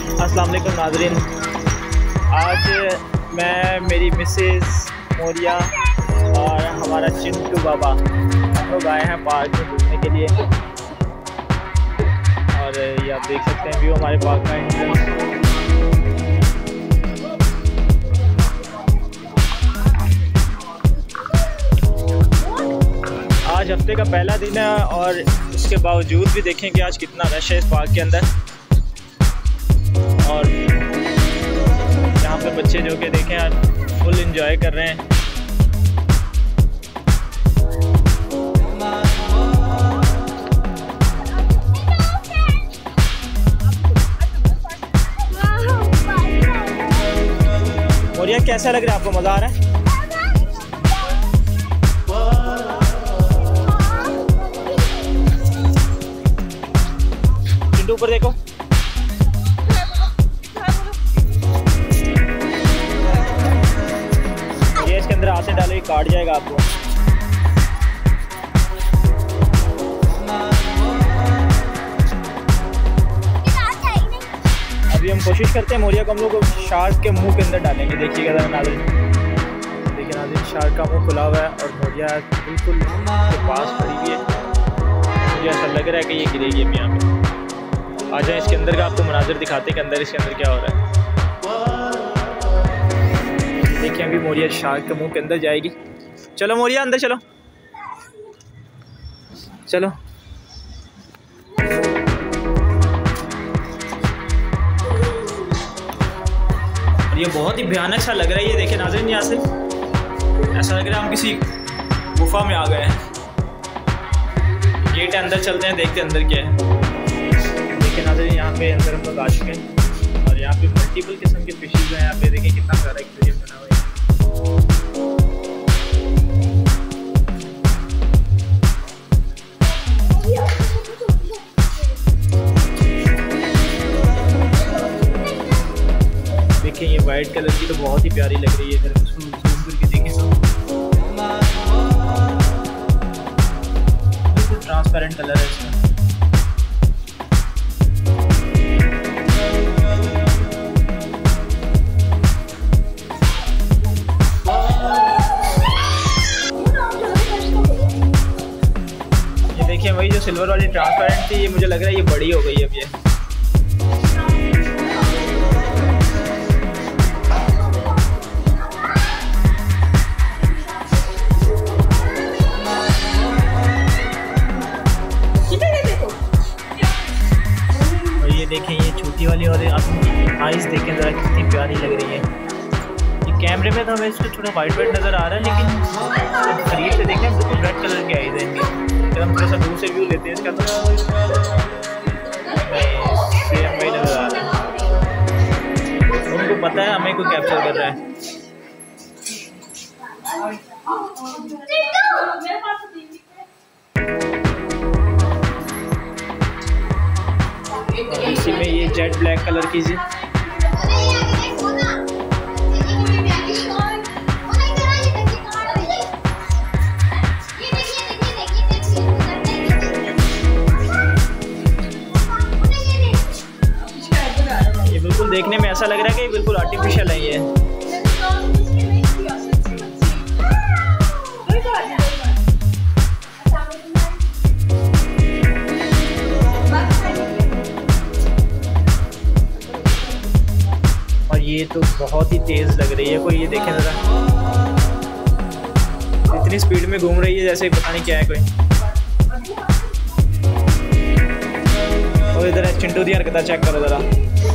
अस्सलाम वालेकुम नाज़रीन। आज मैं, मेरी मिसेस मोरिया और हमारा चिंटू बाबा हम लोग आए हैं पार्क में घूमने के लिए। और ये आप देख सकते हैं व्यू हमारे पार्क का एंट्रेंस। आज हफ्ते का पहला दिन है और उसके बावजूद भी देखें कि आज कितना रश है इस पार्क के अंदर। और यहाँ पे बच्चे जो कि देखें आज फुल एंजॉय कर रहे हैं। और ये कैसा लग रहा है आपको, मज़ा आ रहा है? चिंटू ऊपर देखो। ये इसके अंदर हाथ से डालो, काट जाएगा आपको। अभी हम कोशिश करते हैं मोरिया को हम लोग शार्क के मुंह के अंदर डालेंगे। देखिएगा ज़रा नाज़रीन, देखिए नाज़रीन, शार्क का मुंह खुला हुआ है और मोरिया बिल्कुल उसके पास खड़ी हुई है। मुझे ऐसा लग रहा है कि ये गिरेगी अभी यहाँ पे। आ जाए इसके अंदर का आपको मनाज़र दिखाते हैं कि अंदर इसके अंदर क्या हो रहा है। देखिए अभी मोरिया शार्क के मुंह के अंदर जाएगी। चलो मोरिया अंदर चलो, चलो। ये बहुत ही भयानक सा लग रहा है। ये देखें नाज़रीन, यहाँ से ऐसा लग रहा है हम किसी गुफा में आ गए हैं। गेट अंदर चलते हैं, देखते हैं अंदर क्या है। देखिए नाज़रीन, यहाँ पे अंदर हम लोग आ चुके हैं और यहाँ पे मल्टीपल किस्म के फिशेज हैं। यहाँ पे देखिए कितना सारा एक्वेरियम बना हुआ है। देखिए ये वाइट कलर की तो बहुत ही प्यारी लग रही है। अगर इसको जूम करके देखें तो बिल्कुल ट्रांसपेरेंट कलर है इसका। ये देखिए वही जो सिल्वर वाली ट्रांसपेरेंट थी, ये मुझे लग रहा है ये बड़ी हो गई है अब। ये देखें ये छोटी वाली और आइस देखें ज़रा कितनी प्यारी लग रही है। ये कैमरे में तो हमें इसको थोड़ा वाइट वाइट नज़र आ रहा है, लेकिन करीब से देखें बिल्कुल रेड कलर के आइस हैं इनके। जब हम थोड़ा सा दूर से व्यू लेते हैं इसका तो सेम वही नज़र आ रहा है। उनको पता है हमें को कैप्चर कर रहा है। इसी में ये जेट ब्लैक कलर की जी ये बिल्कुल देखने में ऐसा लग रहा है कि बिल्कुल आर्टिफिशियल है ये। ये तो बहुत ही तेज़ लग रही है कोई। ये देखें ज़रा, इतनी स्पीड में घूम रही है जैसे पता नहीं क्या है कोई। और इधर चिंटू दी हरकत चेक करो ज़रा।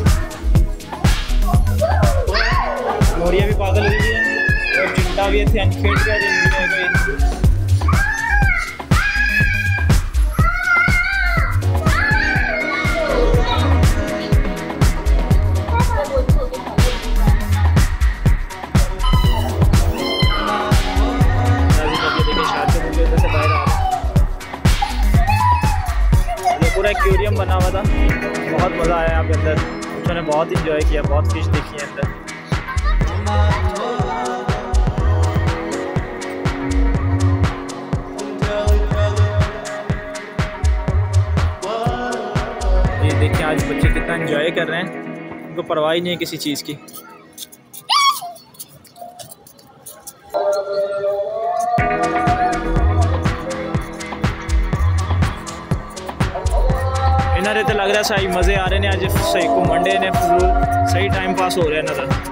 मोरिया भी पागल हुई है और चिंटा भी थे अनखेट गया कोई। पूरा एक्वेरियम बना हुआ था, बहुत मज़ा आया यहाँ पे अंदर। बच्चों ने बहुत इंजॉय किया, बहुत फिश देखी है अंदर। ये देखिए आज बच्चे कितना एंजॉय कर रहे हैं। इनको परवाह ही नहीं है किसी चीज़ की। इन्हें तो लग रहा सही मज़े आ रहे हैं अज, सही घूमन डे ने, सही टाइम पास हो रहा है इन्हों का।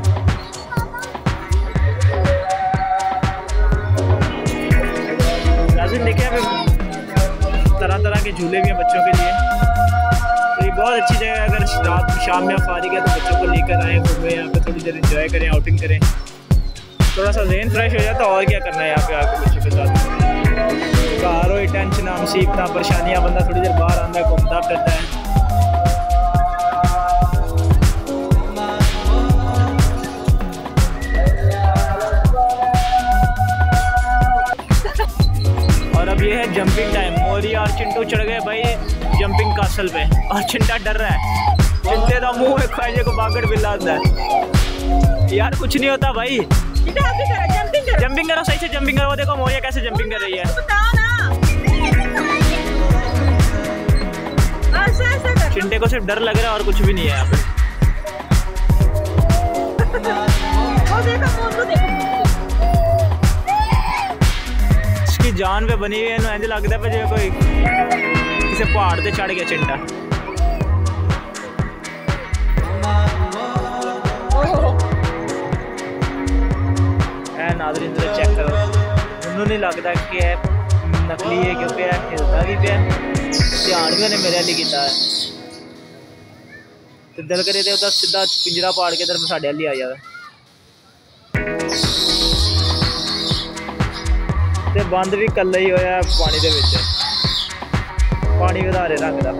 देखिए तरह तरह के झूले भी हैं बच्चों के लिए, तो ये बहुत अच्छी जगह है। अगर रात शाम में फारिग है तो बच्चों को लेकर आएँ, घूमें यहाँ पे, थोड़ी देर एंजॉय करें, आउटिंग करें, थोड़ा सा ज़हन फ्रेश हो जाता है। और क्या करना है यहाँ पे आके बच्चों के साथ। घर हो टेंशन आमसी इतना परेशानियाँ, बंदा थोड़ी देर बाहर आता है, घूमता फिरता है। अब ये है जंपिंग टाइम। मोरिया और चिंटू चढ़ गए भाई जंपिंग कासल पे, और चिंटा डर रहा है। चिंटे का मुंह में ख्वाजे को बागड़ बिल्ला होता है। यार कुछ नहीं होता भाई, जंपिंग करो, सही से जंपिंग करो। वो देखो मोरिया कैसे जंपिंग कर रही है। चिंटे को सिर्फ डर लग रहा है और कुछ भी नहीं है यहाँ पे। जान पे बनी हुई है, इंज लगता है जो कोई किसी पहाड़ से चढ़ गया चिंटा। नाज़रीन जरा चेक करो, उन्होंने नहीं लगता कि है नकली है क्योंकि हिलता भी पे, ध्यान भी उन्हें मेरे लिए किया है। तो दिल करे तो सीधा पिंजरा पाड़ के इधर साढ़े वाली आ जाए। ते बंद भी कल ही होया पानी दे विच, पानी वधारे रंग दा।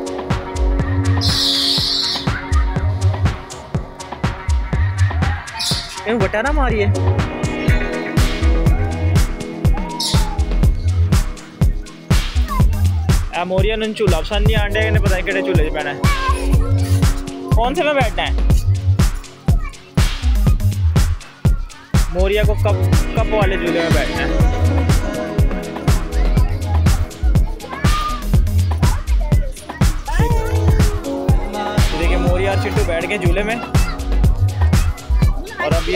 इहनूं वट्टा ना मारिए। मोरिया ने झूला पसंद नहीं आंडे, इन्हें पता है किहड़े झूले च पैना है, कौन से में बैठना है। मोरिया को कप वाले झूले में बैठना है। यार चिंटू बैठ गए झूले में, और अब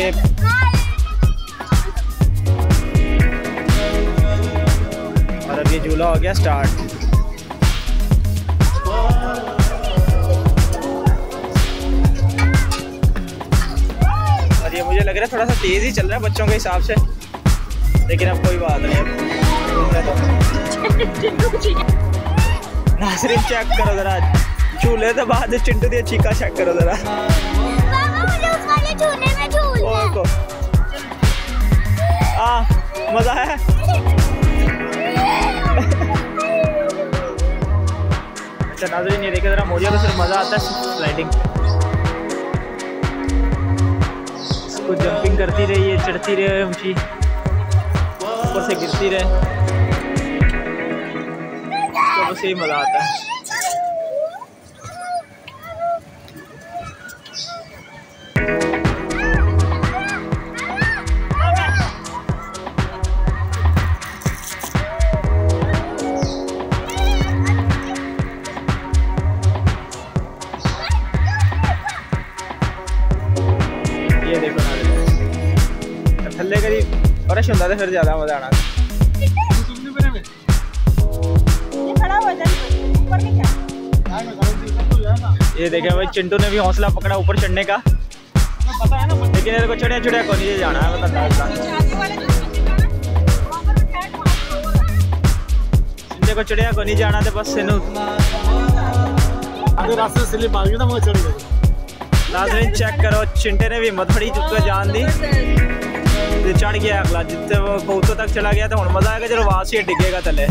ये झूला हो गया स्टार्ट। और ये मुझे लग रहा है थोड़ा सा तेज ही चल रहा है बच्चों के हिसाब से, लेकिन अब कोई बात नहीं। नाज़रीन चेक करो जरा झूले तो बाद चिंटू दी चीका चेक करो जरा। मजा है। अच्छा नाज़रीन ये देखे जरा, मोरिया को सिर्फ मजा आता है स्लाइडिंग, इसको जंपिंग करती रही है, चढ़ती रहे, ऊंची ऊपर से गिरती रहे, तो बस यही मजा आता है। ये देखो ना थल्ले करीब और होंगे तो फिर ज़्यादा मजा आना। ये देखे भाई चिंटू ने भी हौसला पकड़ा ऊपर चढ़ने का, लेकिन इधर को चढ़िया चढ़िया को नहीं जाना है। चिंटे को चढ़िया को नहीं जाना तो बस रास्ते स्लिप आ गई ना, चढ़ गई। नाज़रीन चेक करो, चिंटे ने भी हिम्मत फड़ी, चुके जान दी, चढ़ गया अगला। जितने वो कबूतर तक चला गया तो हम मजा आएगा जब वहां से डिगेगा थले।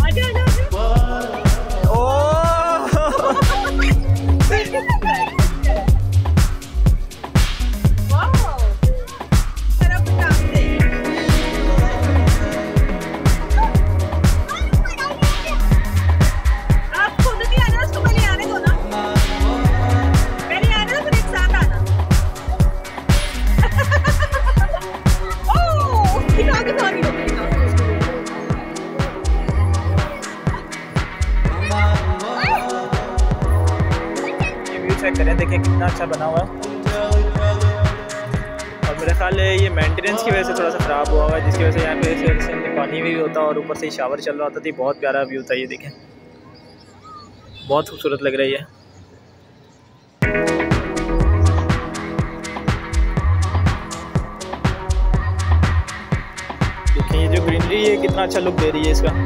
चेक करें, देखिए कितना अच्छा बना हुआ है। मेरा ख्याल है ये मेंटेनेंस की वजह से थोड़ा सा ख़राब हुआ हुआ है, जिसकी वजह से यहाँ पे पानी भी होता और ऊपर से ही शावर चल रहा होता थी। बहुत प्यारा व्यू था ये, देखें बहुत खूबसूरत लग रही है। देखिए ये जो ग्रीनरी है कितना अच्छा लुक दे रही है इसका।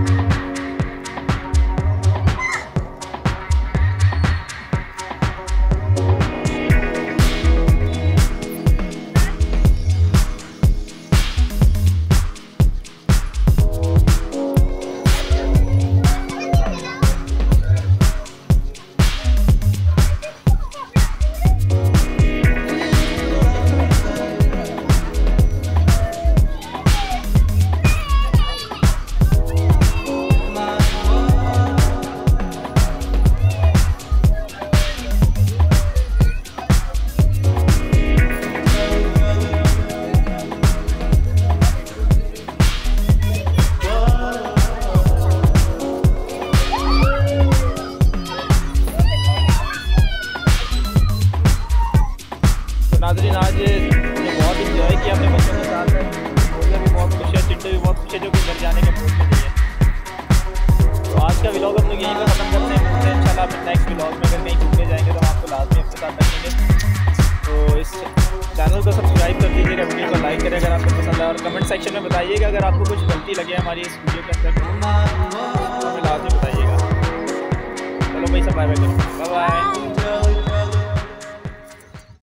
नाज़रीन आज बहुत इंजॉय किया अपने बच्चों के साथ, मुझे भी बहुत खुश है, चिट्टे भी बहुत खुश है जो कि घर जाने के मूड में नहीं है। तो आज का व्लॉग हम लोग यहीं पर ख़त्म करते हैं। इंशाल्लाह फिर नेक्स्ट व्लॉग में अगर कहीं घूमने जाएंगे तो हम आपको लाजमी अपने साथ रखेंगे। तो इस चैनल को सब्सक्राइब कर दीजिएगा, वीडियो को लाइक करें अगर आपको पसंद है, और कमेंट सेक्शन में बताइएगा अगर आपको कुछ गलती लगे हमारी इस वीडियो के अंदर तो हमें लाजमी बताइएगा। चलो भाई सब बाय बाय, बाय बाय।